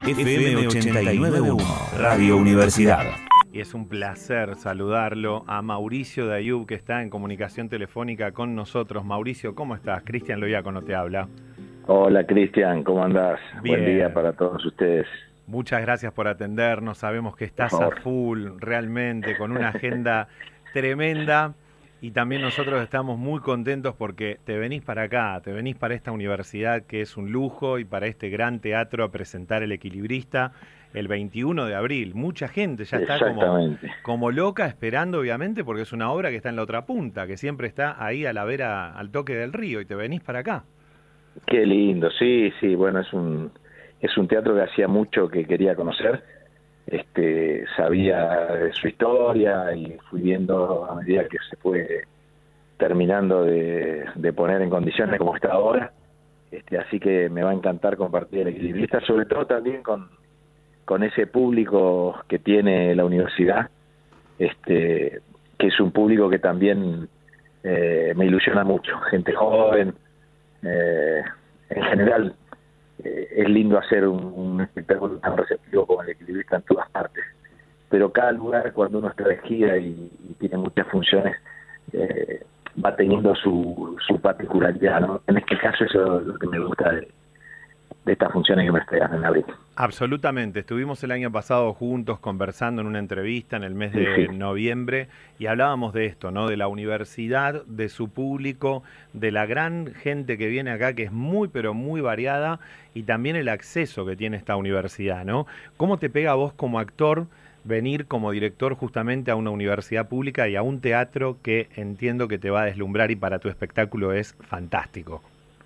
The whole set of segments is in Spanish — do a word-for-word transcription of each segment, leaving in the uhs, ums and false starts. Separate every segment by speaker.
Speaker 1: F M ochenta y nueve punto uno, Radio Universidad.
Speaker 2: Y es un placer saludarlo a Mauricio Dayub, que está en comunicación telefónica con nosotros. Mauricio, ¿cómo estás? Cristian Loiacono te habla.
Speaker 3: Hola Cristian, ¿cómo andás?
Speaker 2: Bien.
Speaker 3: Buen día para todos ustedes.
Speaker 2: Muchas gracias por atendernos, sabemos que estás a full realmente, con una agenda tremenda. Y también nosotros estamos muy contentos porque te venís para acá, te venís para esta universidad que es un lujo y para este gran teatro a presentar El Equilibrista el veintiuno de abril. Mucha gente ya está como, como loca esperando, obviamente, porque es una obra que está en la otra punta, que siempre está ahí a la vera, al toque del río, y te venís para acá.
Speaker 3: Qué lindo, sí, sí, bueno, es un, es un teatro que hacía mucho que quería conocer. Este, sabía de su historia y fui viendo a medida que se fue terminando de, de poner en condiciones como está ahora, este, así que me va a encantar compartir El Equilibrista, sobre todo también con, con ese público que tiene la universidad, este, que es un público que también eh, me ilusiona mucho, gente joven, eh, en general. Eh, es lindo hacer un, un espectáculo tan receptivo como El Equilibrista en todas partes, pero cada lugar, cuando uno está de gira y, y tiene muchas funciones, eh, va teniendo su, su particularidad, ¿no? En este caso eso es lo que me gusta de, de estas funciones que me estrenan en abril.
Speaker 2: Absolutamente, estuvimos el año pasado juntos conversando en una entrevista en el mes de
Speaker 3: sí, sí.
Speaker 2: noviembre y hablábamos de esto, ¿no? De la universidad, de su público, de la gran gente que viene acá, que es muy pero muy variada, y también el acceso que tiene esta universidad, ¿no? ¿Cómo te pega a vos como actor venir como director justamente a una universidad pública y a un teatro que entiendo que te va a deslumbrar y para tu espectáculo es fantástico?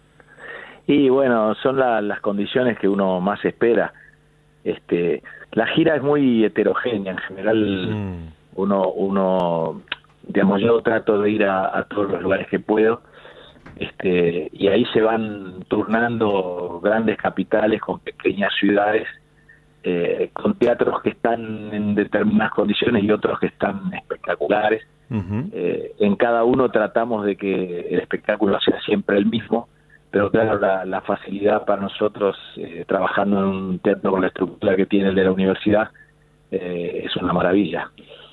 Speaker 3: Y bueno, son la, las condiciones que uno más espera. Este, la gira es muy heterogénea, en general mm. uno, uno, digamos, yo trato de ir a, a todos los lugares que puedo, este, y ahí se van turnando grandes capitales con pequeñas ciudades, eh, con teatros que están en determinadas condiciones y otros que están espectaculares. Uh-huh. Eh, en cada uno tratamos de que el espectáculo sea siempre el mismo, pero claro, la, la facilidad para nosotros, eh, trabajando en un teatro con la estructura que tiene el de la universidad, eh, es una maravilla.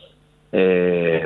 Speaker 3: Eh,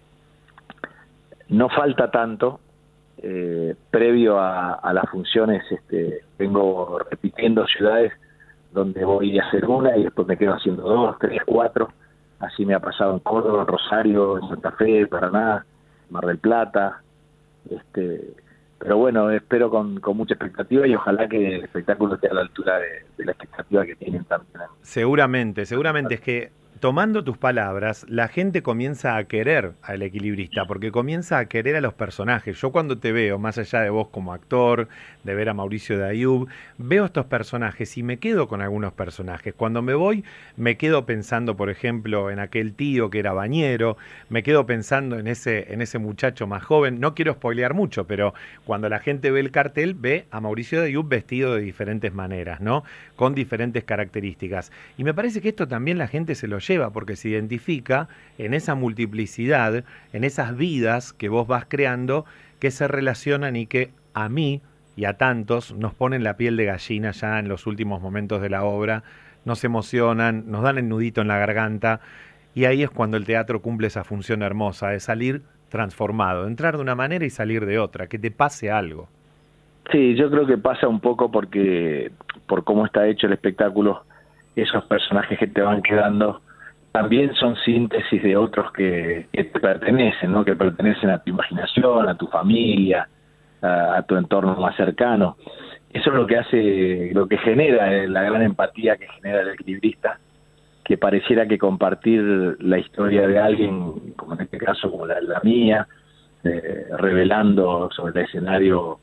Speaker 3: no falta tanto, eh, previo a, a las funciones, este, vengo repitiendo ciudades donde voy a hacer una y después me quedo haciendo dos, tres, cuatro, así me ha pasado en Córdoba, en Rosario, en Santa Fe, Paraná, Mar del Plata, este... Pero bueno, espero con, con mucha expectativa y ojalá que el espectáculo esté a la altura de, de la expectativa que tienen también.
Speaker 2: Seguramente, seguramente es que tomando tus palabras, la gente comienza a querer al Equilibrista, porque comienza a querer a los personajes. Yo cuando te veo, más allá de vos como actor, de ver a Mauricio Dayub, veo estos personajes y me quedo con algunos personajes. Cuando me voy, me quedo pensando, por ejemplo, en aquel tío que era bañero, me quedo pensando en ese, en ese muchacho más joven. No quiero spoilear mucho, pero cuando la gente ve el cartel, ve a Mauricio Dayub vestido de diferentes maneras, ¿no? Con diferentes características. Y me parece que esto también la gente se lo lleva, porque se identifica en esa multiplicidad, en esas vidas que vos vas creando, que se relacionan y que a mí y a tantos nos ponen la piel de gallina ya en los últimos momentos de la obra, nos emocionan, nos dan el nudito en la garganta, y ahí es cuando el teatro cumple esa función hermosa de salir transformado, entrar de una manera y salir de otra, que te pase algo.
Speaker 3: Sí, yo creo que pasa un poco porque por cómo está hecho el espectáculo, esos personajes que te van quedando también son síntesis de otros que, que te pertenecen, ¿no? Que pertenecen a tu imaginación, a tu familia, a, a tu entorno más cercano. Eso es lo que hace, lo que genera eh, la gran empatía que genera El Equilibrista, que pareciera que compartir la historia de alguien, como en este caso como la, la mía, eh, revelando sobre el escenario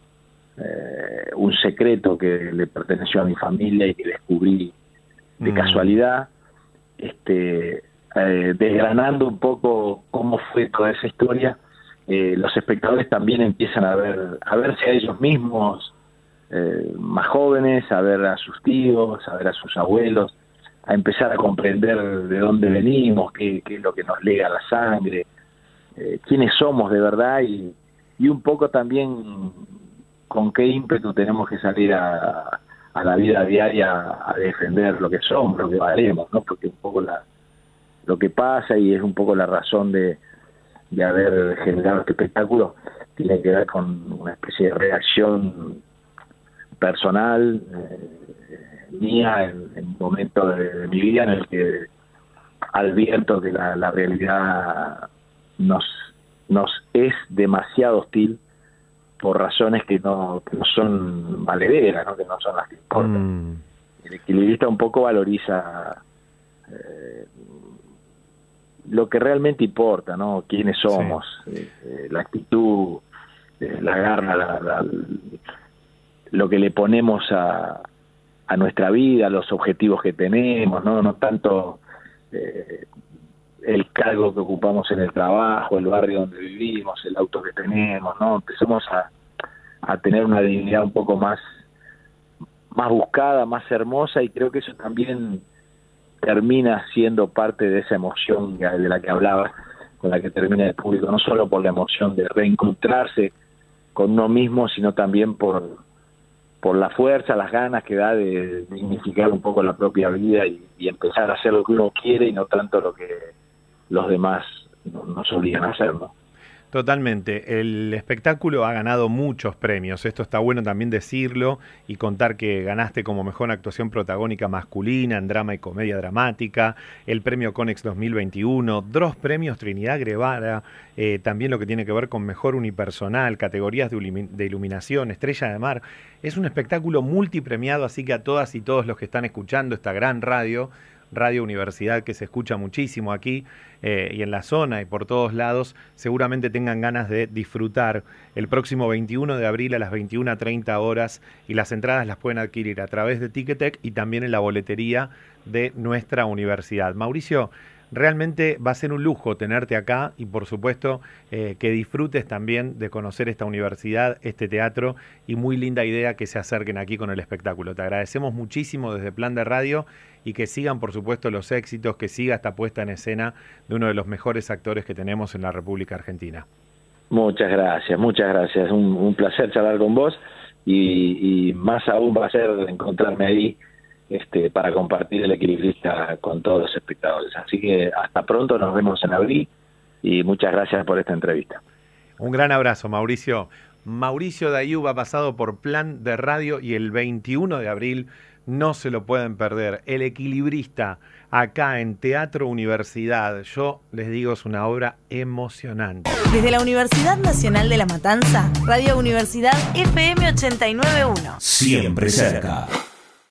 Speaker 3: eh, un secreto que le perteneció a mi familia y que descubrí de mm. casualidad, este, eh, desgranando un poco cómo fue toda esa historia, eh, los espectadores también empiezan a ver, a verse a ellos mismos eh, más jóvenes, a ver a sus tíos, a ver a sus abuelos, a empezar a comprender de dónde venimos, qué, qué es lo que nos lega la sangre, eh, quiénes somos de verdad y, y un poco también con qué ímpetu tenemos que salir a, a la vida diaria a defender lo que somos, lo que valemos, ¿no? Porque un poco la, lo que pasa, y es un poco la razón de, de haber generado este espectáculo, tiene que ver con una especie de reacción personal eh, mía en, en un momento de, de mi vida en el que advierto que la, la realidad nos, nos es demasiado hostil por razones que no, que no son valederas, ¿no? Que no son las que importan. Mm. El equilibrista un poco valoriza eh, lo que realmente importa, ¿no? Quiénes somos, sí. eh, eh, la actitud, eh, la garra, la, la, lo que le ponemos a, a nuestra vida, los objetivos que tenemos, no, no tanto eh, el cargo que ocupamos en el trabajo, el barrio donde vivimos, el auto que tenemos, ¿no? Empezamos a, a tener una dignidad un poco más, más buscada, más hermosa, y creo que eso también termina siendo parte de esa emoción de la que hablaba, con la que termina el público, no solo por la emoción de reencontrarse con uno mismo, sino también por, por la fuerza, las ganas que da de dignificar un poco la propia vida y, y empezar a hacer lo que uno quiere y no tanto lo que los demás nos obligan a hacer, ¿no?
Speaker 2: Totalmente. El espectáculo ha ganado muchos premios. Esto está bueno también decirlo y contar que ganaste como mejor actuación protagónica masculina en drama y comedia dramática, el premio Conex dos mil veintiuno, dos premios Trinidad Guevara, eh, también lo que tiene que ver con mejor unipersonal, categorías de, ilumi- de iluminación, Estrella de Mar. Es un espectáculo multipremiado, así que a todas y todos los que están escuchando esta gran radio, Radio Universidad, que se escucha muchísimo aquí eh, y en la zona y por todos lados, seguramente tengan ganas de disfrutar el próximo veintiuno de abril a las veintiuna treinta horas, y las entradas las pueden adquirir a través de Ticketek y también en la boletería de nuestra universidad. Mauricio, realmente va a ser un lujo tenerte acá y por supuesto eh, que disfrutes también de conocer esta universidad, este teatro, y muy linda idea que se acerquen aquí con el espectáculo. Te agradecemos muchísimo desde Plan de Radio y que sigan por supuesto los éxitos, que siga esta puesta en escena de uno de los mejores actores que tenemos en la República Argentina.
Speaker 3: Muchas gracias, muchas gracias. Un, un placer charlar con vos y, y más aún va a ser encontrarme ahí Este, para compartir el equilibrista con todos los espectadores. Así que hasta pronto, nos vemos en abril y muchas gracias por esta entrevista.
Speaker 2: Un gran abrazo, Mauricio. Mauricio Dayoub ha pasado por Plan de Radio y el veintiuno de abril no se lo pueden perder. El equilibrista acá en Teatro Universidad. Yo les digo, es una obra emocionante.
Speaker 4: Desde la Universidad Nacional de La Matanza, Radio Universidad F M ochenta y nueve punto uno.
Speaker 1: Siempre cerca.